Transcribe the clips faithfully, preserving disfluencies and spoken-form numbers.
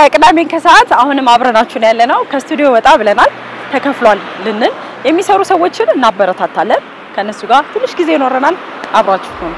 የቅዳሜን ከሰዓት አሁንም አብረናችሁ ነው ያለነው ከስቱዲዮ ወጣ ብለናል ተከፍሏል ልንል የሚሰሩ ሰዎችን እናበረታታለን ከነሱ ጋር ትንሽ ጊዜ ይኖረናል አብራችሁ ነው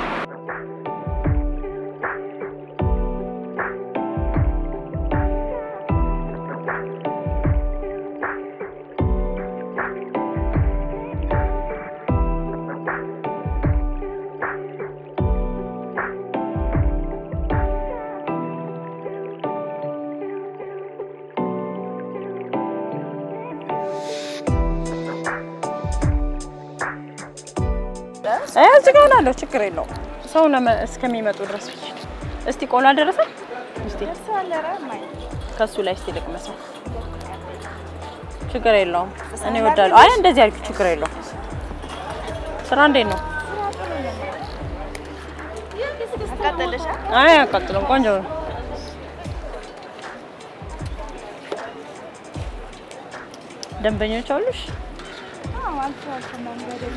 እዝጋናለሁ ችግር የለው ሰው ለማ እስከሚመጡ ድረስ እስቲ ቆላ ደረሰ እስቲ ከሱ ላይ እስቲ ልቅመሰው ችግር የለው እኔ ወዳለሁ አይ እንደዚህ አልኩ ችግር የለው ስራ እንዴት ነው አቃጠለሽ አይ አቃጠለም ቆንጆ ነው ደንበኞች አሉሽ አዎ አልቻልኩ መንገደኛ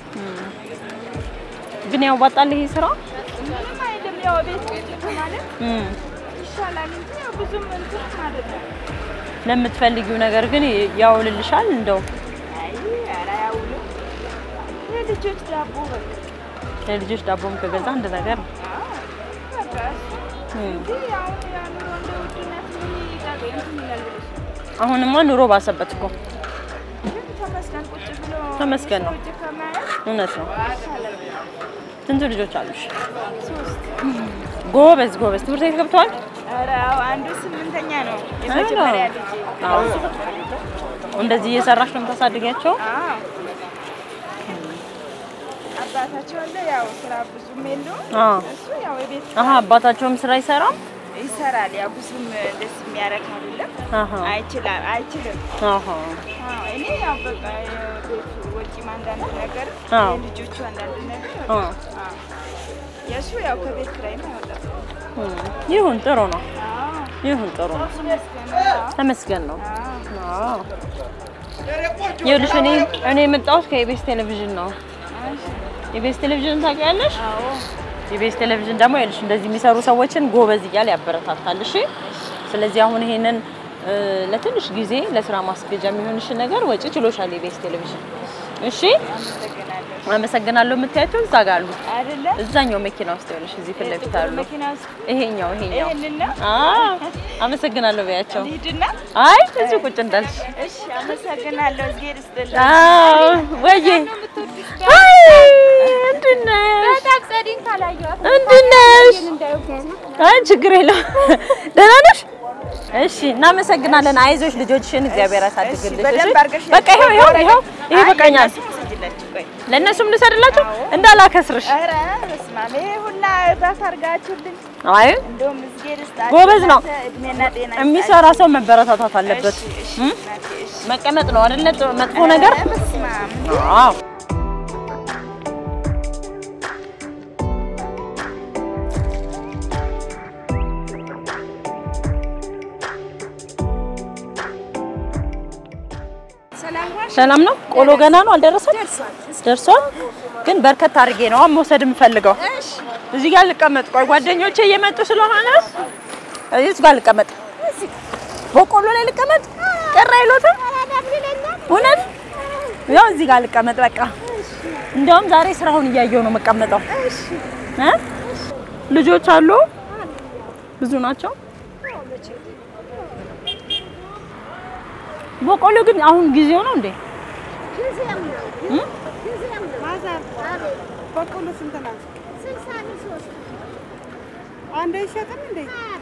ግን ያው ባጣል ይሄ ስራ ምንም አይደለም ያው ቤት ውስጥ ማለት ይሻላል እንጂ ያው ብዙም እንትን አይደለም ለምትፈልጊው ነገር ግን ያው ልልሻል እንደው አይ ኧረ ያውሉ ለልጆች ዳቦ በቃ ለልጆች ዳቦም ከገዛ አንድ ነገር በቃ እንዴ ያው ያው ኑሮ እንደውድነት ምን ይጋገኝ ይላል አሁንማ ኑሮ ባሰበት እኮ ተመስገን ቁጭ ብሎ ተመስገን ነው እውነት ነው ስንት ልጆች አሉሽ ሶስት ጎበዝ ጎበዝ ትምህርት ቤት ገብተዋል ኧረ አንዱ ስምንተኛ ነው የመጀመሪያ ልጅ አዎ እንደዚህ እየሰራሽ ነው የምታሳድጊያቸው አዎ አባታቸው አለ ያው ስራ ብዙም የለው እሱ ያው የቤት አሃ አባታቸውም ስራ ይሰራል ይሰራል ያው ብዙም ደስ የሚያረክ አይደለም አሃ አይችላል አይችልም አሃ አዎ እኔ ያው በቃ ቤት ወጪ ማንዳንድ ነገር ልጆቹ አንዳንድ ነገር አዎ የሱ ያው ከቤት ኪራይ ነው ያወጣው ይሁን ጥሩ ነው አዎ ይሁን ጥሩ ነው ተመስገን ነው አዎ ይኸውልሽ እኔ እኔ የመጣሁት ከኢቢኤስ ቴሌቪዥን ነው ኢቢኤስ ቴሌቪዥን ታውቂያለሽ አዎ ኢቢኤስ ቴሌቪዥን ደግሞ ይኸውልሽ እንደዚህ የሚሰሩ ሰዎችን ጎበዝ ይያል ያበረታታል እሺ ስለዚህ አሁን ይሄንን ለትንሽ ጊዜ ለስራ ማስገጃ የሚሆንሽ ነገር ወጪ ችሎሻል ኢቢኤስ ቴሌቪዥን እሺ አመሰግናለሁ የምታያቸው እዛ ጋር አሉ አይደለ እዛኛው መኪና ውስጥ ይኸውልሽ እዚህ ፊት ለፊት አሉ ይሄኛው ይሄኛው ይሄንና አዎ አመሰግናለሁ በያቸው ሊድና አይ እዚህ ቁጭ እንዳልሽ እሺ አመሰግናለሁ እግዜር ይስጥልኝ አዎ ወዬ አይ እንድነ በጣም ጸዲን ካላየው እንድነሽ አይ ችግር የለም ደህና ነሽ እሺ እናመሰግናለን አይዞሽ ልጆችሽን እግዚአብሔር ያሳድግልሽ በቃ ይሄው ይሄው ይሄው ይሄ በቃኛል ለነሱም ልሰድላችሁ እንዳላከስርሽ አረ በስማሜ ሁላ ባታርጋችሁልኝ አይ እንደውም እዝጌር ይስጣችሁ ጎበዝ ነው እድሜና ጤና የሚሰራ ሰው መበረታታት አለበት መቀመጥ ነው አይደል መጥፎ ነገር አዎ ሰላም ነው ቆሎ ገና ነው አልደረሰም ደርሷል ግን በርከት አድርጌ ነው መውሰድ የምፈልገው እሺ እዚህ ጋር ልቀመጥ ቆይ ጓደኞቼ እየመጡ ስለሆነ እዚህ ጋር ልቀመጥ በቆሎ ላይ ልቀመጥ ቀራ ይሎታል እውነት ያው እዚህ ጋር ልቀመጥ በቃ እንደውም ዛሬ ስራውን እያየው ነው መቀመጠው እሺ እ ልጆች አሉ ብዙ ናቸው በቆሎ ግን አሁን ጊዜው ነው እንዴ ጊዜም ነው ጊዜም ነው ማዛር በቆሎ ስንት ነው ስልሳ ሶስት አንዴ ይሸጥም እንዴ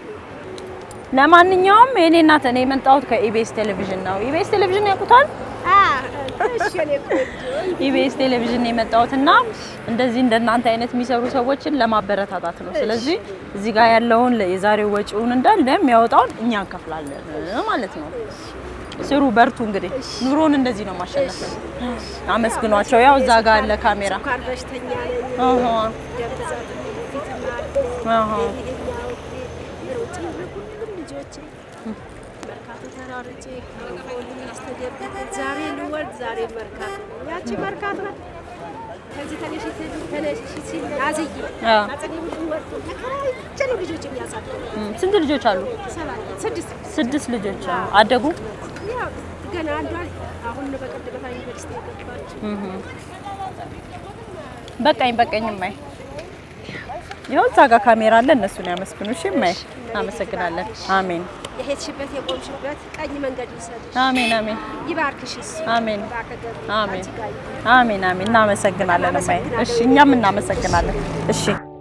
ለማንኛውም የኔ እናት እኔ የመጣሁት ከኢቢኤስ ቴሌቪዥን ነው ኢቢኤስ ቴሌቪዥን ያውቁታል አዎ እሺ እኔ ኢቢኤስ ቴሌቪዥን የመጣሁትና እንደዚህ እንደናንተ አይነት የሚሰሩ ሰዎችን ለማበረታታት ነው ስለዚህ እዚህ ጋር ያለውን የዛሬው ወጪውን እንዳለ የሚያወጣው እኛ እንከፍላለን ማለት ነው ስሩ በርቱ እንግዲህ ኑሮን እንደዚህ ነው ማሸነፍ አመስግኗቸው ያው እዛ ጋር አለ ካሜራ ካርበሽተኛ ነኝ አሃ ደብዛት ፊትና አሃ ልጆቼ መርካቶ ተራርጬ ፖሊስ ተገብተ ዛሬ ልወልድ ዛሬ መርካቶ ያቺ መርካቶ ከዚህ ተነሽ ተነሽ ሲል አዝዬ አጸዴ ሁሉ ወርቶ ተከራይቼ ነው ልጆች የሚያሳድሩ። ስንት ልጆች አሉ? ስድስት ስድስት ልጆች አደጉ? ያው ገና አንዷ አሁን ነው በቀደም ዩኒቨርሲቲ የገባች። በቃኝ በቃኝ ማይ ይኸው እዛ ጋር ካሜራ አለ እነሱን ያመስግኑ። እሺ ማይ አመሰግናለን። አሜን። የሄድሽበት የቆምሽበት ቀኝ መንገድ ይሰጥሽ። አሜን አሜን። ይባርክሽስ። አሜን አሜን አሜን አሜን። እናመሰግናለን ማይ። እሺ እኛም እናመሰግናለን። እሺ